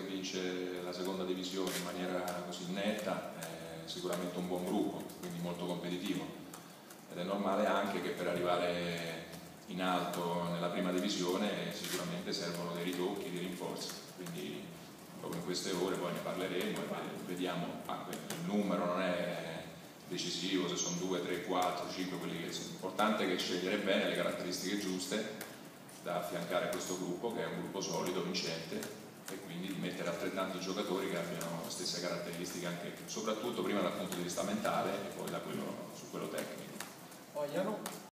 vince la seconda divisione in maniera così netta è sicuramente un buon gruppo, quindi molto competitivo, ed è normale anche che per arrivare in alto nella prima divisione sicuramente servono dei ritocchi, dei rinforzi, quindi proprio in queste ore poi ne parleremo e vediamo. Il numero non è decisivo, se sono 2, 3, 4, 5 quelli che sono. L'importante è che scegliere bene le caratteristiche giuste da affiancare a questo gruppo, che è un gruppo solido, vincente, e quindi di mettere altrettanti giocatori che abbiano le stesse caratteristiche, anche soprattutto prima dal punto di vista mentale e poi da quello, su quello tecnico.